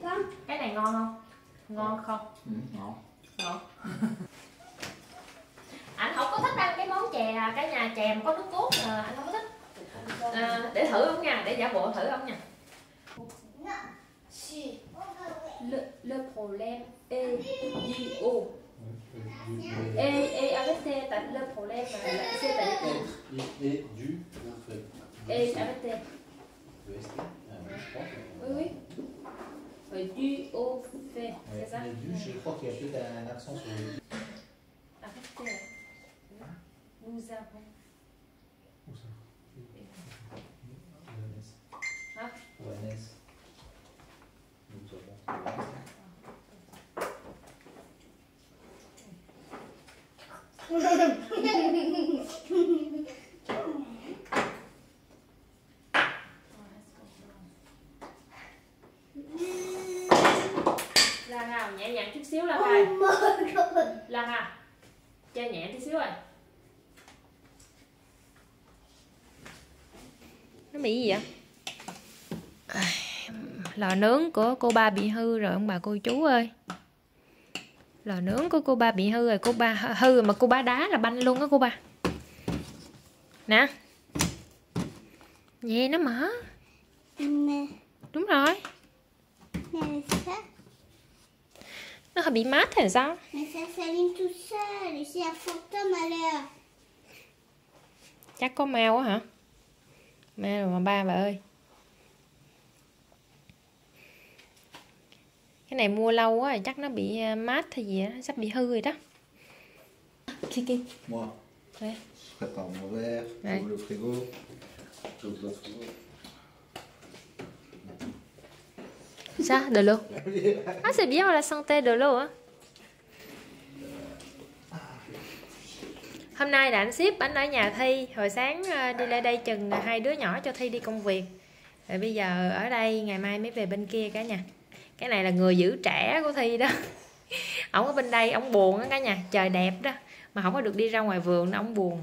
không? Cái này ngon không? Ngon không? Ừ, ngon. Ngon. Anh không có thích ăn cái món chè, cái nhà chè mà có nước cốt là anh không có thích. Để thử không nha, để giả bộ thử không nha. Le problème est dû au. Et avec T, le problème c'est avec Et du au fait. Et avec T. Oui, Oui, oui. Du au fait, c'est ça? Mais du, je crois qu'il y a peut-être un accent sur le du. Avec T. Nous avons. Où ça? Hả? ONS. Nous avons. Là nào, nhẹ nhàng chút xíu là Hà. Là Hà. Chơi nhẹ chút xíu rồi. Nó bị gì vậy? Lò nướng của cô ba bị hư rồi ông bà cô chú ơi. Lò nướng của cô ba bị hư rồi, cô ba hư rồi mà cô ba đá là banh luôn á cô ba. Nè. Vậy nó mở. Đúng rồi. Nó hơi bị mát hay sao? Mais ça s'allume tout seul, c'est un fantôme à l'heure. Chắc có ma quá hả? Ma rồi mà ba bà ơi. Cái này mua lâu quá rồi chắc nó bị mát hay gì á, sắp bị hư rồi đó. Kiki. Moi. Ouais. Je prépare mon verre, Ouais. j'ouvre le frigo. J'ouvre le frigo. Ça, de l'eau. Ah, c'est bien la santé de l'eau á. Hôm nay là anh ship, anh ở nhà Thi. Hồi sáng đi lại đây chừng 2 đứa nhỏ cho Thi đi công việc. Rồi bây giờ ở đây, ngày mai mới về bên kia cả nhà. Cái này là người giữ trẻ của Thi đó. Ổng ở bên đây, ổng buồn á cả nhà. Trời đẹp đó. Mà không có được đi ra ngoài vườn, ổng buồn.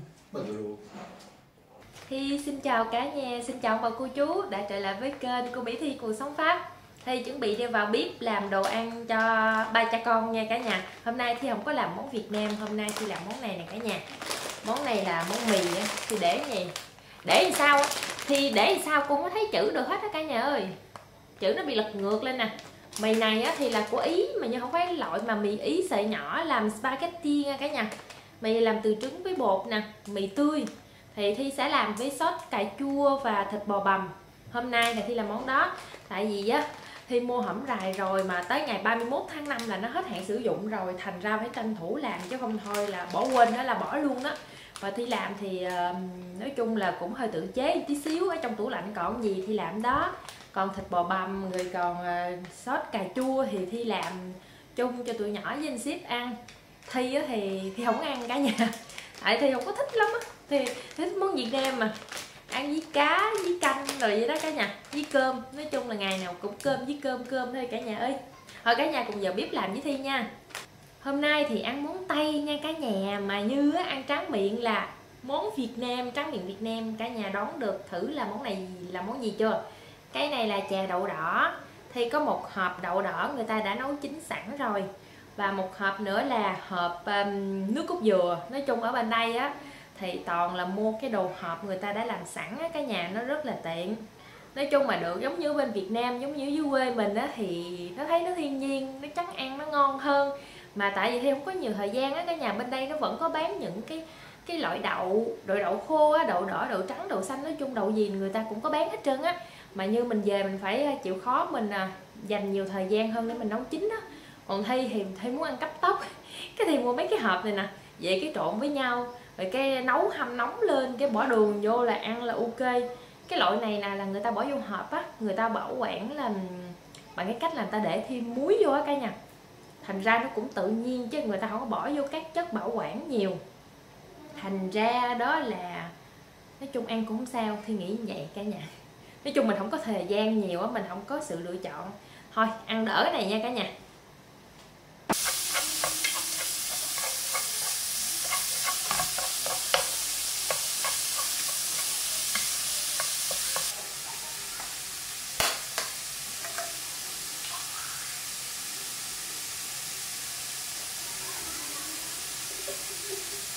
Thi xin chào cả nhà, xin chào bà cô chú đã trở lại với kênh Cô Mỹ Thi Cuộc Sống Pháp. Thi chuẩn bị đi vào bếp làm đồ ăn cho ba cha con nha cả nhà. Hôm nay Thi không có làm món Việt Nam, hôm nay Thi làm món này nè cả nhà. Món này là món mì á, Thi để gì? Để làm sao á? Thì để làm sao cũng có thấy chữ được hết á cả nhà ơi. Chữ nó bị lật ngược lên nè. Mì này á thì là của Ý mà nhưng không phải loại mà mì Ý sợi nhỏ làm spaghetti nha cả nhà. Mì làm từ trứng với bột nè, mì tươi. Thì Thi sẽ làm với sốt cà chua và thịt bò bằm. Hôm nay là Thi làm món đó. Tại vì á Thi mua hổm rày rồi mà tới ngày 31 tháng 5 là nó hết hạn sử dụng rồi, thành ra phải tranh thủ làm chứ không thôi là bỏ quên đó là bỏ luôn đó. Và Thi làm thì nói chung là cũng hơi tự chế tí xíu, ở trong tủ lạnh còn gì Thi làm đó. Còn thịt bò bằm rồi còn sốt cà chua thì Thi làm chung cho tụi nhỏ với anh ship ăn. Thi thì Thi không ăn cả nhà. Tại Thi không có thích lắm á. Thì thích món Việt Nam mà ăn với cá, với canh rồi vậy đó cả nhà, với cơm. Nói chung là ngày nào cũng cơm với cơm thôi cả nhà ơi. Thôi cả nhà cùng vào bếp làm với Thi nha. Hôm nay thì ăn món Tây nha cả nhà. Mà như ăn tráng miệng là món Việt Nam, tráng miệng Việt Nam. Cả nhà đoán được thử là món này là món gì chưa? Cái này là chè đậu đỏ. Thì có một hộp đậu đỏ người ta đã nấu chín sẵn rồi. Và một hộp nữa là hộp nước cốt dừa. Nói chung ở bên đây á thì toàn là mua cái đồ hộp người ta đã làm sẵn á cả nhà, nó rất là tiện. Nói chung mà được giống như bên Việt Nam, giống như dưới quê mình á thì nó thấy nó thiên nhiên, nó chắc ăn nó ngon hơn. Mà tại vì Thi không có nhiều thời gian á cả nhà, bên đây nó vẫn có bán những cái loại đậu, đậu khô á, đậu đỏ, đậu trắng, đậu xanh, nói chung đậu gì người ta cũng có bán hết trơn á. Mà như mình về mình phải chịu khó mình dành nhiều thời gian hơn để mình nấu chín á. Còn Thi thì Thi muốn ăn cấp tốc, cái Thi mua mấy cái hộp này nè, về cái trộn với nhau rồi cái nấu hâm nóng lên, cái bỏ đường vô là ăn là ok. Cái loại này là người ta bỏ vô hộp á, người ta bảo quản là bằng cái cách là người ta để thêm muối vô á cả nhà, thành ra nó cũng tự nhiên chứ người ta không có bỏ vô các chất bảo quản nhiều, thành ra đó là nói chung ăn cũng không sao. Thì nghĩ như vậy cả nhà. Nói chung mình không có thời gian nhiều á, mình không có sự lựa chọn, thôi ăn đỡ cái này nha cả nhà.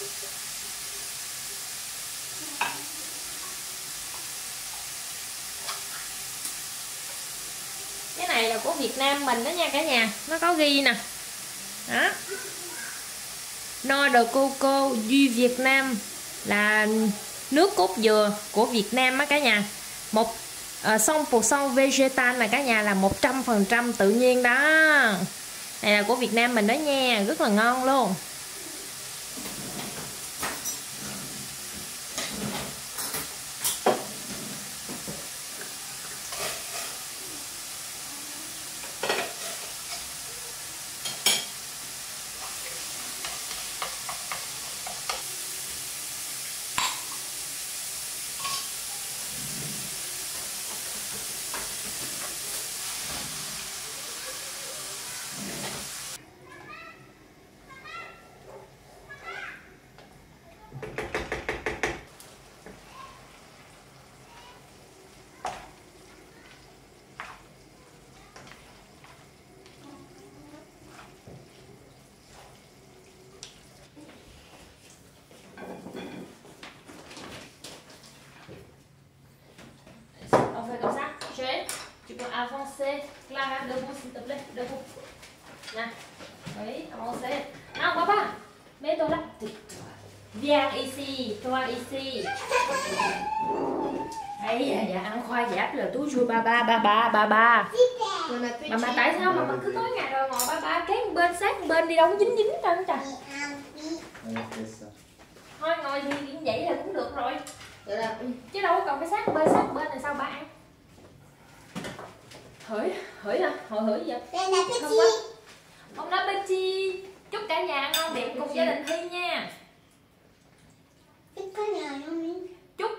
Cái này là của Việt Nam mình đó nha cả nhà, nó có ghi nè đó, Noix de coco du Việt Nam, là nước cốt dừa của Việt Nam á cả nhà. 100% vegetal là cả nhà, là 100% tự nhiên đó. Này là của Việt Nam mình đó nha, rất là ngon luôn. On fait comme ça. Joël, tu peux avancer. Clara, debout s'il te plaît, debout. Nè, oui, avancez. Non, papa, mets-toi là. Viens ici, toi ici. Ấy dạ, ăn khoai giáp là túi chui ba ba. Mà tại sao mà cứ tối ngày rồi ngồi ba cái bên sát bên đi đâu có dính trơn trời. Thôi ngồi thì vậy là cũng được rồi. Chứ đâu có cần phải sát bên là sao ba ăn. Hửi hả? Hồi hửi vậy? Bon appétit. Chúc cả nhà ăn ngon miệng cùng gia đình Thi nha. Chúc cả nhà ăn ngon miệng.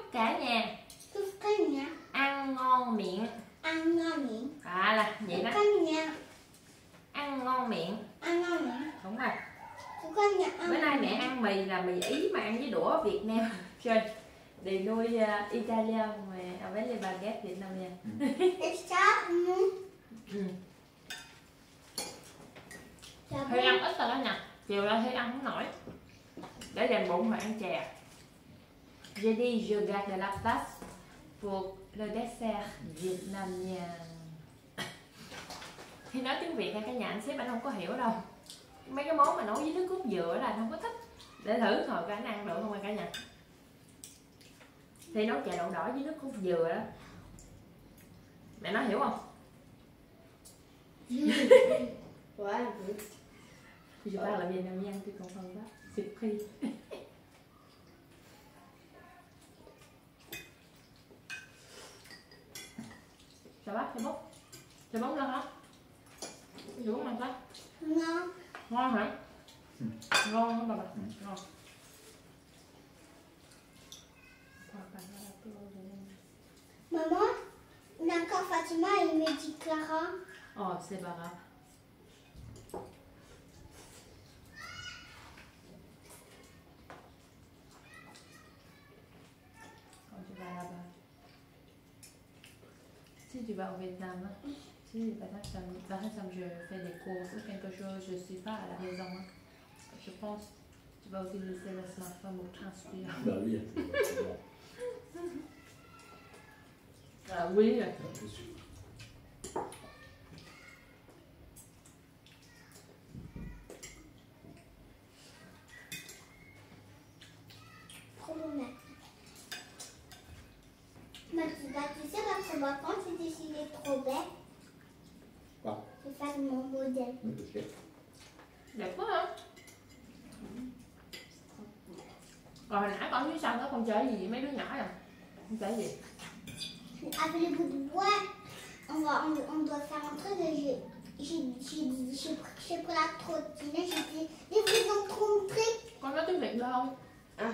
Là vậy đó. Ăn ngon miệng. Đúng rồi. Bữa nay mẹ ăn mì là mì Ý mà ăn với đũa Việt Nam. Chơi. Để nuôi Italian mà avec les baguettes Việt Nam nha. Thi ăn ít rồi đó nè. Chiều ra Thi ăn không nổi. Để dành bụng mà ăn chè. J'ai dit je garde la place pour le dessert vietnamien. Thì nói tiếng Việt nha cả nhà, anh sếp anh không có hiểu đâu. Mấy cái món mà nấu với nước cốt dừa là anh không có thích. Để thử thôi cả anh ăn được không cả nhà. Thì nấu chè đậu đỏ với nước cốt dừa đó. Mẹ nói hiểu không? Je parle vietnamien, tu comprends pas? C'est pris. Ça va, c'est bon? C'est bon là hả? C'est bon là ngon hả? Ngon hả bà? Ngon. Maman, d'accord Fatima, il me dit Clara. Oh, c'est pas grave. Quand tu vas là-bas. Si tu vas au Vietnam, si par exemple je fais des courses ou quelque chose, je ne suis pas à la maison, je pense que tu vas utiliser le smartphone pour transpirer. Bah oui. Ah oui. Trop bon. Mathilda, tu sais, notre vacances, j'ai décidé trop bête. Quoi? De faire mon modèle. Oui, parce que... Đẹp quá hả? Rồi hồi nãy con dưới sân đó con chơi gì với mấy đứa nhỏ rồi? Con chơi gì? Avec les bouts de bois, on doit faire un truc. J'ai pris la trottinette, j'ai dit, les vous ont trompé. Con nói tiếng Việt được không? À.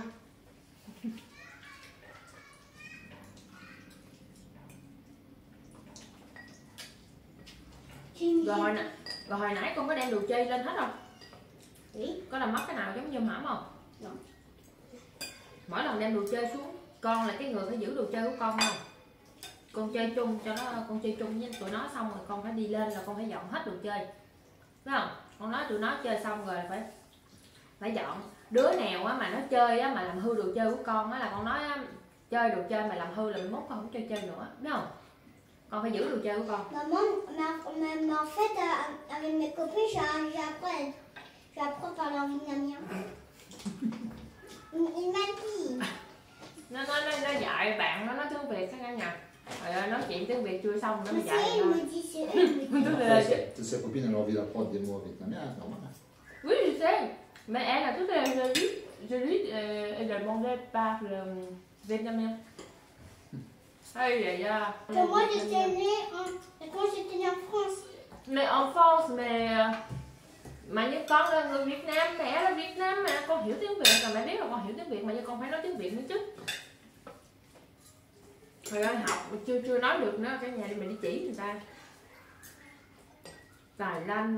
Rồi hồi nãy con có đem đồ chơi lên hết không? Oui. Có làm mất cái nào giống như hổm không? Không. Mỗi lần đem đồ chơi xuống, con là cái người phải giữ đồ chơi của con không? Con chơi chung cho nó, con chơi chung với tụi nó xong rồi con phải đi lên là con phải dọn hết đồ chơi, phải không? Con nói tụi nó chơi xong rồi phải phải dọn. Đứa nào á mà nó chơi á mà làm hư đồ chơi của con á là con nói á, chơi đồ chơi mà làm hư là 11 con không chơi nữa, biết không? Con phải giữ đồ chơi của con. Maman, mais en fait, avec mes copains, j'apprends par la mienne. Il m'a dit. Nó dạy bạn nó nói tiếng Việt các nhà. Rồi ơi, nói chuyện tiếng Việt chưa xong nó mới C'est dạy eux, il thôi. me dit, c'est eux, il me dit. Après, ses copines, elles ont envie d'apprendre des mots vietnamiens, c'est normal. Oui, je sais. Mais elle a tout je lui elle demandait par le vietnamien. Hay vậy à. Que moi, j'étais née quand j'étais née en France. Mais en France, mà như con là người Việt Nam, mẹ là Việt Nam mà con hiểu tiếng Việt, rồi mẹ biết là con hiểu tiếng Việt mà như con phải nói tiếng Việt nữa chứ. Rồi ơi, học chưa nói được nữa, cả nhà đi mình đi chỉ người ta. Tài lanh.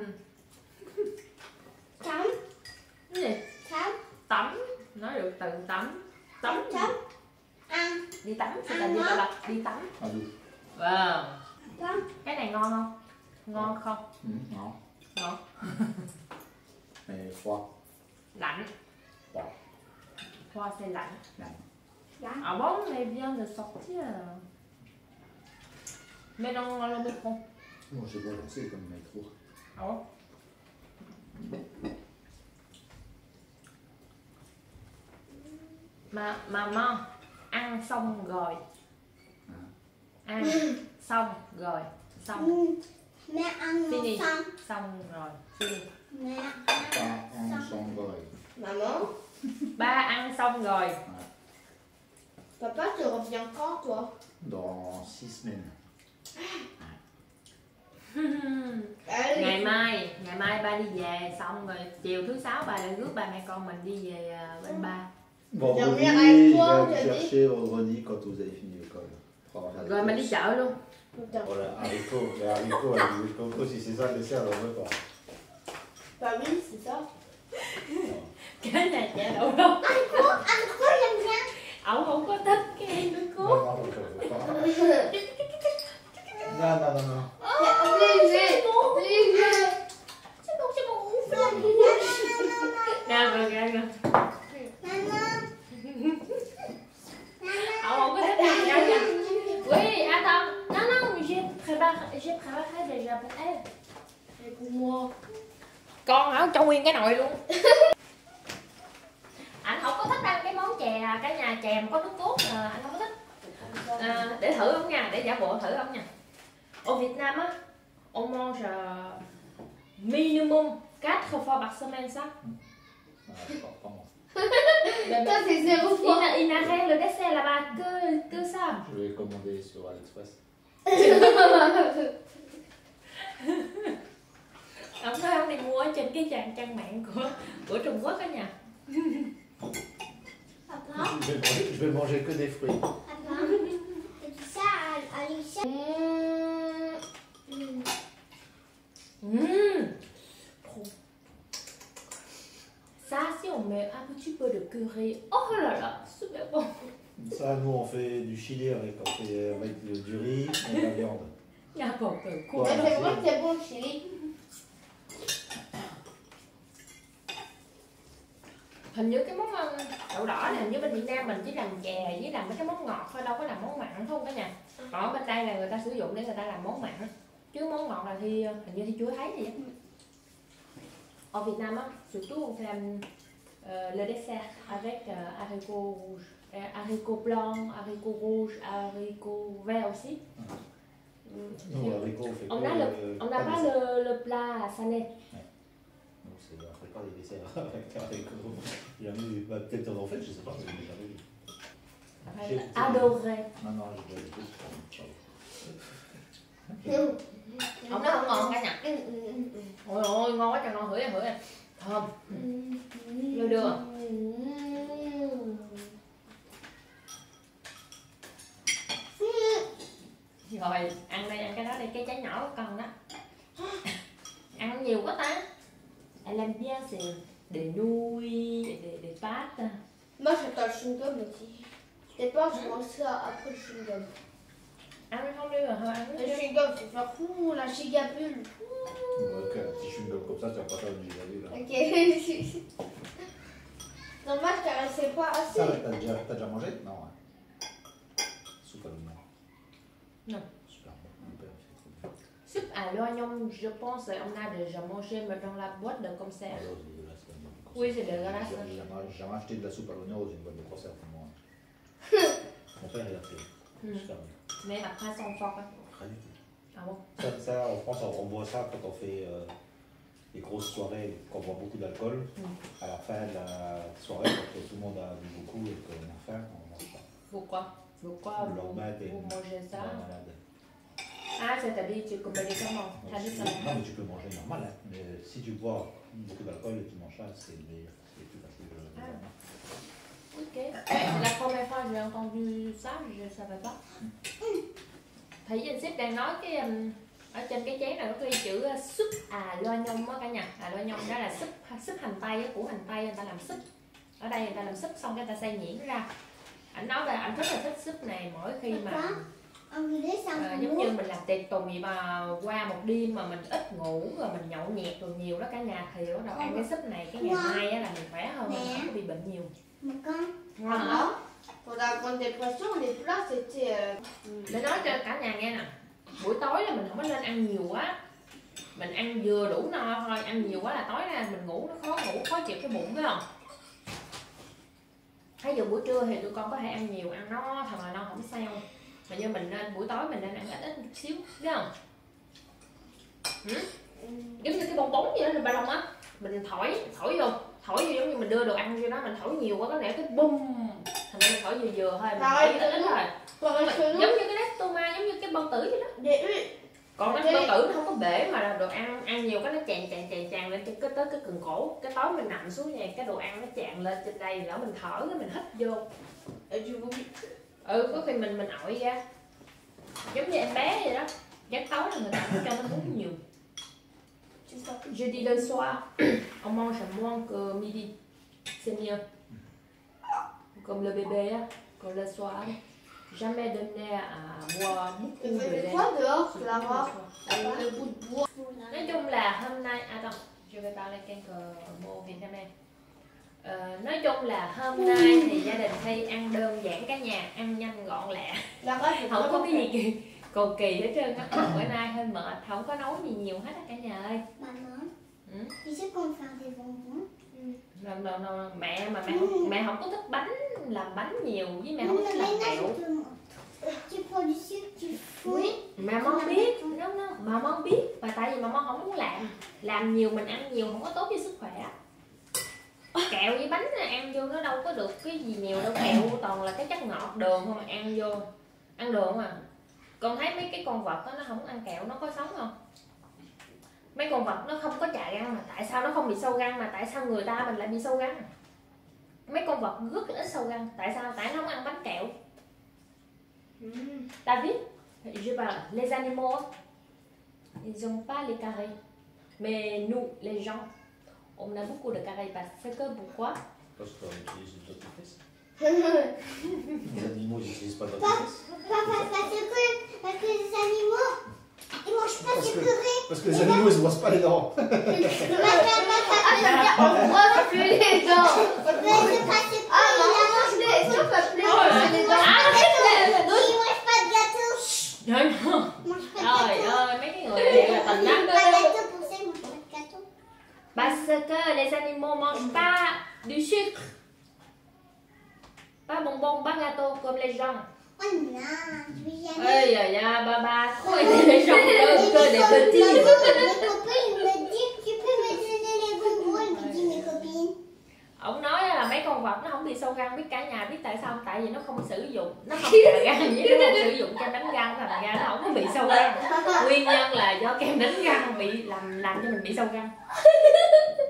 Tắm, Cái gì? tắm, Tắm, nói được từ tắm. Tắm. tắm, ăn, Đi tắm, thì là gì là đi tắm. Ah oui. Vâng. tắm. Cái này ngon không? Ngon không? Non. Ngon. Mais froid. Lạnh. Froid. Hoa c'est lạnh. Lạnh. Lạnh. Ah bon, mais vient de sortir. Mais dans le métro. Moi, j'ai pas lancé comme métro. Ah bon? Mà maman ăn xong rồi. Ăn xong rồi. Xong. Mẹ ăn Fini. xong. Xong rồi. Fini. Mẹ Pas ăn en xong. son goy. Maman, Ba ăn xong rồi. papa te revient quand toi? Dans 6 semaines. Ngày mai ba đi về xong rồi chiều thứ sáu ba lại rước ba mẹ con mình đi về bên ba. Vendredi, Dormir avec je toi, vais j'ai vous dit. chercher vendredi quand vous avez fini l'école. Pour avoir des Rồi mình đi courses. chợ luôn. Putain. Voilà, haricots, les haricots avec du coco, si c'est ça le dessert, on veut pas. Bah oui, c'est ça. Cái này chả đậu đâu. Ăn cốt làm nha. Ông không có thích cái em nước Non, cốt. non, je veux pas. Non, non, non, non. Obligé, obligé. C'est bon, ouf là. Nè rồi ra rồi. Maman. Ông không có thích ăn đâu nha. Oui, attends. Non, non, j'ai préparé déjà pour elle. Et pour moi. Con ở trong nguyên cái nồi luôn. Anh không có thích ăn cái món chè, cái nhà chè mà có nước cốt là anh không có thích. Để thử không nha, để giả bộ thử không nha. Ở Việt Nam á, on mange minimum 4 fois par semaine ça. Ah, pas moi. Toi, c'est 0 fois. Il n'a rien le dessert là-bas que ça. Je vais commander sur AliExpress. Ông nói ông đi mua ở trên cái trang mạng của Trung Quốc á nha. Papa, Je vais manger que des fruits. papa. Et tout ça à Alicia. Ça, si on met un petit peu de curry, oh là là, super bon. Ça, nous, on fait du chili avec du riz et de la viande. N'importe quoi. Ouais. Mais c'est vrai que c'est bon le chili. Hình như cái món đậu đỏ này hình như bên Việt Nam mình chỉ làm chè với làm mấy cái món ngọt thôi, đâu có làm món mặn phải không cả nhà. Còn ở bên đây là người ta sử dụng để người ta làm món mặn, chứ món ngọt là thì hình như thì chưa thấy gì á. Ở Việt Nam á, surtout on fait le dessert avec haricots rouges, haricots blancs, haricots rouges, haricots verts aussi. Nous, haricots, on fait On n'a pas le plat salé. Non, c'est on fait pas des desserts avec des haricots. Il y en a eu, bah, peut-être en fait, je sais pas, mais il y en a eu. J'ai adoré. Non, non, je dois les tous. Ông nói không ngon cả nhà. Ôi ôi ngon quá trời ngon, hửi em thơm. Đưa đưa. Rồi ăn đây, ăn cái đó đây, cái trái nhỏ của con đó. Ăn nhiều quá ta. Elle aime bien c'est des nouilles, des pâtes. Moi, j'adore le chewing-gum aussi. Des fois, je mange ça après le chewing-gum. Ăn không đi rồi thôi ăn Le cái chewing-gum, c'est faire ouh, la chigabule. Donc, un petit chewing-gum comme ça, tu vas pas faire du gilet là. Ok. Dommage je caressais pas Ça, assez. t'as déjà mangé? Non. Hein. Soupe à l'oignon. Non. Super bon. Mon père fait trop bien. Soupe à l'oignon, je pense on a déjà mangé mais dans la boîte de conserve. Alors, c'est dégueulasse, quand même. Oui, c'est dégueulasse. J'ai jamais acheté de la soupe à l'oignon dans une boîte de conserve pour moi. Mon père, il a fait. Super bien. Mais après, ça on fort. Hein. Rien du tout. Ah bon? Ça, en France, on boit ça quand on fait les grosses soirées, qu'on boit beaucoup d'alcool. À la fin de la soirée, quand tout le monde a bu beaucoup et qu'on a faim, on mange ça. Pourquoi? Pourquoi Le vous lendemain, t'es mangez ça? malade. Ah, c'est-à-dire que tu coupes les comment? Non, mais tu peux manger normal, hein. Mais si tu bois beaucoup d'alcool et tu manges ça, c'est meilleur. C'est plus facile. Ok. C'est la première fois que j'ai entendu ça, je ne savais pas. Thấy anh ship đang nói cái ở trên cái chén này có ghi chữ súp à loa nhông á cả nhà. À loa nhông đó là súp hành tây á, củ hành tây người ta làm súp. Ở đây người ta làm súp xong cái người ta xay nhuyễn ra. Anh nói là anh rất là thích súp này mỗi khi mà giống như mình làm tiệc tùng vậy mà qua một đêm mà mình ít ngủ rồi mình nhậu nhẹt rồi nhiều đó cả nhà thì bắt đầu ăn cái súp này cái ngày mai á là mình khỏe hơn, mình không có bị bệnh nhiều. Ngon lắm. Pendant la grande dépression, les plats c'était. Để nói cho cả nhà nghe nè, buổi tối là mình không có nên ăn nhiều quá, mình ăn vừa đủ no thôi, ăn nhiều quá là tối ra mình ngủ nó khó ngủ, khó chịu cái bụng phải không? Ví dụ buổi trưa thì tụi con có thể ăn nhiều, ăn no thật là no không sao, mà như mình nên buổi tối mình nên ăn ít ít một xíu, biết không? Giống như cái bong bóng vậy đó, ba lông á, mình thổi vô giống như mình đưa đồ ăn vô đó, mình thổi nhiều quá có lẽ cái bum, thành ra mình thổi vừa vừa thôi, mình thổi ít ít thôi. Giống như cái Nestoma, giống như cái bao tử vậy đó. Còn cái bao tử nó không có bể mà là đồ ăn nhiều cái nó tràn lên tới cái cần cổ, cái tối mình nằm xuống vậy cái đồ ăn nó tràn lên trên đây, lỡ mình thở cái mình hít vô. Có khi mình ỏi ra. Giống như em bé vậy đó. Giấc tối là người ta cho nó uống nhiều. Je dis le soir, on mange moins que midi, c'est mieux. Comme le bébé, quand le soir, jamais donner à boire beaucoup Il de faisait lait. quoi dehors, Clara? Nói Le bout de bois. chung là hôm nay, attends, je vais parler quelques mots vietnamais. Nói chung là hôm nay thì gia đình Thi ăn đơn giản cả nhà, ăn nhanh gọn lẹ, không có cái gì cầu kỳ hết trơn á. Bữa nay hơi mệt, không có nấu gì nhiều hết á cả nhà ơi. Maman, tu sais qu'on fait des bonbons? Mẹ không có thích làm bánh nhiều, với mẹ không thích làm kẹo. Tu prends du sucre, tu fouilles. Maman biết, maman biết, và tại vì maman không muốn làm nhiều mình ăn nhiều không có tốt cho sức khỏe. Kẹo với bánh ăn vô nó đâu có được cái gì nhiều đâu, kẹo toàn là cái chất ngọt đường không mà ăn vô, ăn đường mà. Con thấy mấy cái con vật đó, nó không ăn kẹo nó có sống không? Mấy con vật nó không có chà răng mà tại sao nó không bị sâu răng, mà tại sao người ta mình lại bị sâu răng? Mấy con vật rất là ít sâu răng, tại sao? Tại nó không ăn bánh kẹo. David, je parle, les animaux, ils ont pas les carrés, mais nous, les gens, on a beaucoup de carrés parce que pourquoi? Parce qu'on utilise une dentifrice. Les animaux, ils n'utilisent pas de dentifrice. Parce que les animaux, ils mangent pas sucré. Parce que les animaux, ils se brossent pas les dents. On brosse plus les dents. C'est pas sucré. Maman, je l'ai. Si on fait plus les dents. Ils mangent pas de gâteau. Non, non. Ils mangent pas de Trời gâteau. ơi, mấy cái người này là tình lắm. Pas de gâteau pour ça, ils mangent pas de gâteau. Parce que les animaux mangent pas du sucre. Pas bonbons, pas gâteau comme les gens. Oh non, je vais y aller. Ê da, ba thôi les gens que des petits. Mes copines me disent, tu peux me donner les bonbons. Elle me dit, mes copines. Ông nói là mấy con vật nó không bị sâu răng, biết cả nhà biết tại sao không? Tại vì nó không sử dụng, nó không chà răng với nó không sử dụng kem đánh răng, thành ra nó không có bị sâu răng. Nguyên nhân là do kem đánh răng bị làm cho mình bị sâu răng.